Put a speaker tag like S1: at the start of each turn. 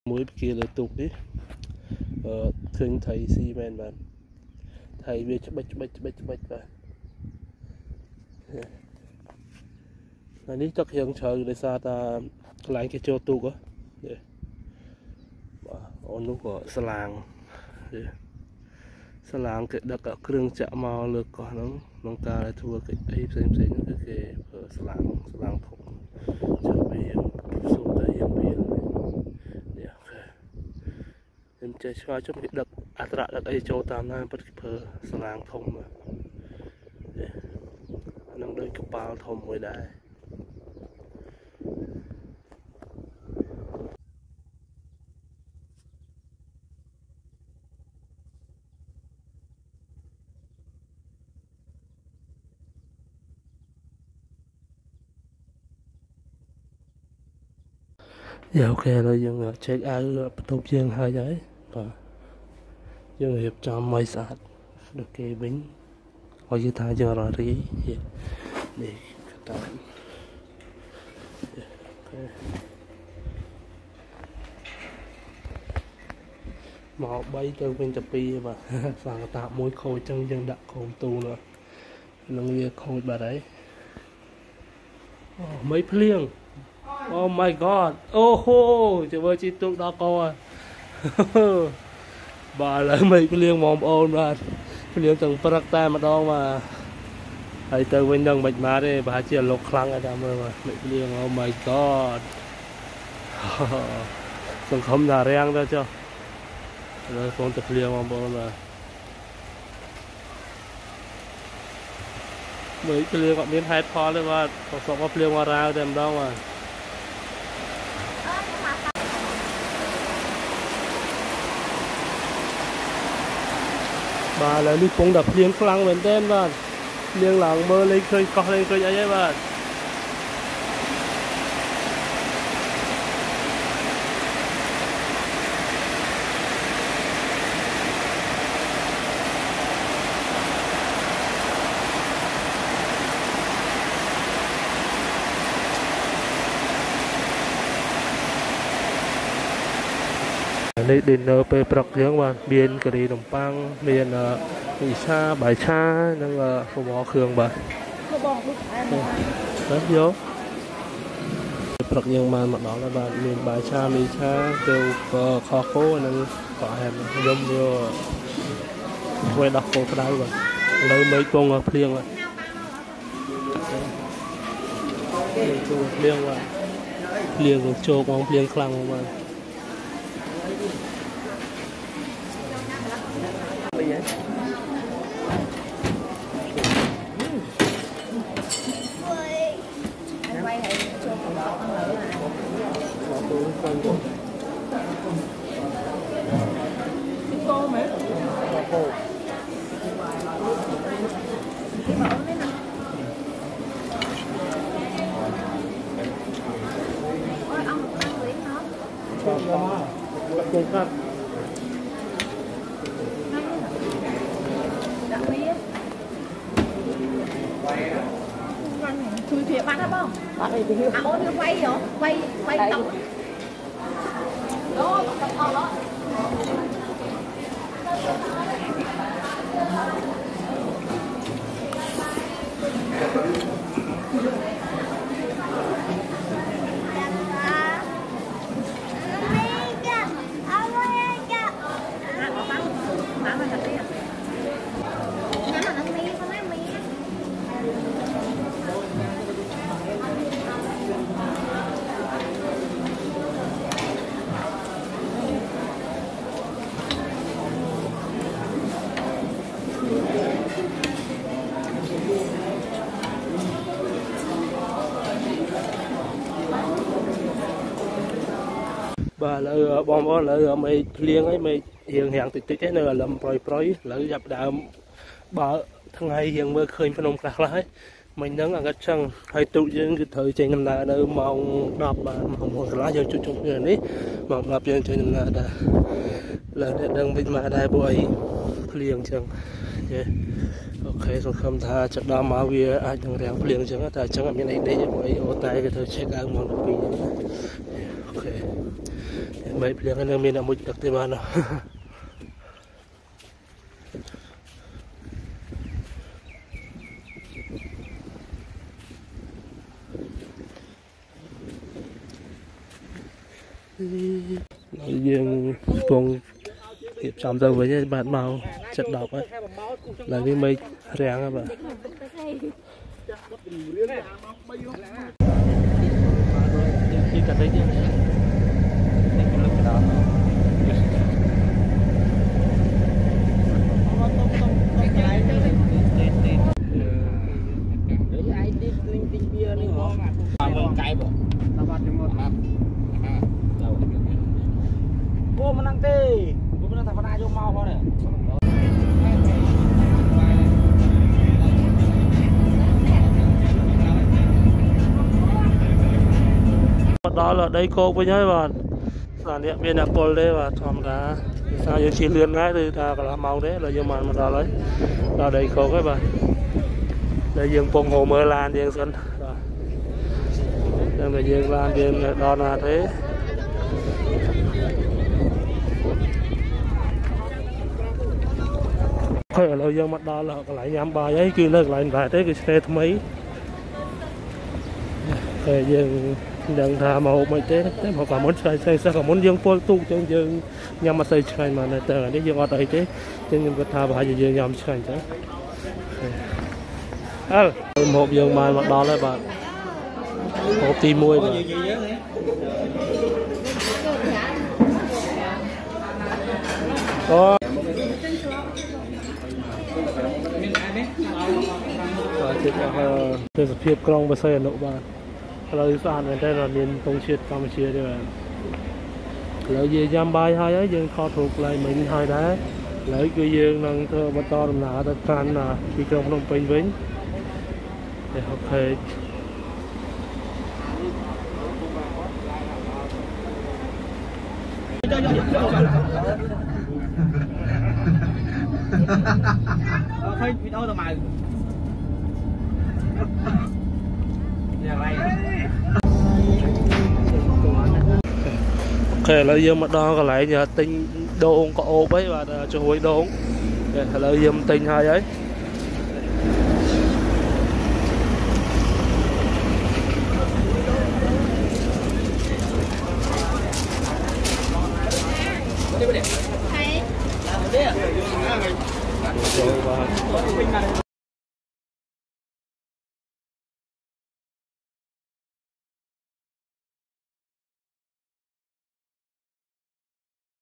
S1: muối kia là tục đi thường thấy xi men bạn thầy về cho bách và này chắc hiện chờ để xa ta lại cái cho tục á ôn lúc của sà làng cái đặc cả kêu chạm màu lực còn nó ca lại thua cái ấy xem cái sà làng thủng trở về xuống tới hiện biển em chơi xoay cho cái đặc atra đặc ấy cho tam na bất cứ sà làng thủng mà nó đôi cái bao thủng mớiได้dạ ok rồi dương check out tục dương hai giấy và dương hiệp cho mấy sạt được cái bính hồi như thay giờ rồi đi để các bạn màu bay từ bên tập pi và sang tạo mối khôi chân dân đặt khôn tu nữa là người khôi bà đấy mấy phliêng. Oh my god, trời ơi chị tụi đó coi bà lại mấy cái liên mồm ôn ra cái liên từng phát tay mà đó mà hãy từ bên đường bạch má đi bà chỉ là lục khăn ở đây mà mấy cái liên oh my god xong không là reng ra cho rồi con tập liên mồm ôn là mấy cái liên gọi đến hai pho lên mà còn sống có liên qua ra đem đâu mà bà là đi cũng đập liên khăn bên tên bạn liên làng mơ lên khơi co lên khơi ấy bạn đây dinner pe bạc dương bạn biên cái đi đồng pang biên mì xa bài xa năng phô bò khương bạn rất vô bạc dương mà mặt đó là bạn biên bài xa mì xa kêu kho khô năng có hèm dâm vô quay đọc khô cái đấy bạn lấy mấy con phiêng bạn phiêng bạn phiêng của châu con phiêng khăng bạn
S2: Chui phía bắt hả bông? Bắt đi thì à ôi quay hả? Quay tổng đó, tổng đó
S1: bà là bom là mày liên ấy mày hiện tích thế này là làm proi là gặp đã bà thằng hay hiện mới khơi phân ông khác lại mình đang ở cái chân hay tụ những cái thời trên năm là nơi mong đọc mà mong lá cho chút chút người đấy mong đọc trên trên là đang bị mà đại bộ ấy liền chẳng ok rồi không tha chắc đo máu bia ai đang rèn liền chẳng ta chẳng ở bên này đây bộ ấy ô tay cái thời check out mong được ok mấy liền anh em mình đã mua được tiền mà nó riêng vùng kịp xong rồi với bạn màu chật đọc ấy là cái mây rèn á bạn khi cần đấy chứ
S3: cô mà năng tê, cô mà năng thằng ai vô mau thôi này.
S1: Đó là đây cô với nhau bạn, sản điện viên là cô đây và thòng đá sao giờ chỉ lươn ngay từ ta là màu đấy là nhưng mà đó lấy là đây cô các bạn, đây dương phong hồ mơ lan dương sân, đang là dương lan dương đó là thế. Ở lâu giờ mặt đó là họ lại nhắm bài ấy kia nó lại lại tới cái xe thâm ấy rồi dương đừng thà mà hộp mấy thế họ cả muốn xây sao cả muốn dương phôi tu cho dương nhắm mà xây chơi mà này tờ đấy dương ở đây thế cho nên thà và hai dương nhắm chơi chứ một dương mà mặt đó là bạn hộp tim môi mà có từ phía trong và xây nội bạn là sàn này đây là miền Đông Triệt Campuchia đây bạn lợi gì giam bài hai ấy dương kho thuộc lại mình hai đá lợi cái dương năng thơ bắt to làm nào tất cả là khi trong Phnom Penh Vĩnh để học hệ
S3: Thôi video tao mày.
S1: ok là dương mặt đo còn lại nhờ tinh đôn có ô ấy và cho hối đôn là dương tinh hai ấy
S2: Thấy.